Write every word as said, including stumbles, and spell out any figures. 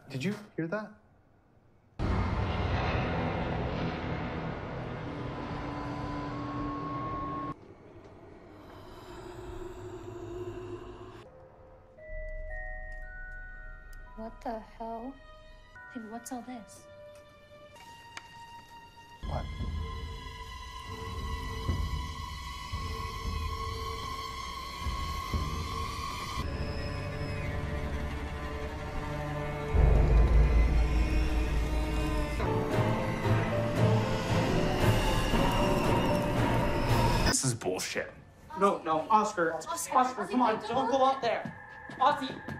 Did you hear that? What the hell? Hey, what's all this? What? This is bullshit. No, no, Oscar. Oscar, Oscar, come on, don't go up there. Ozzy.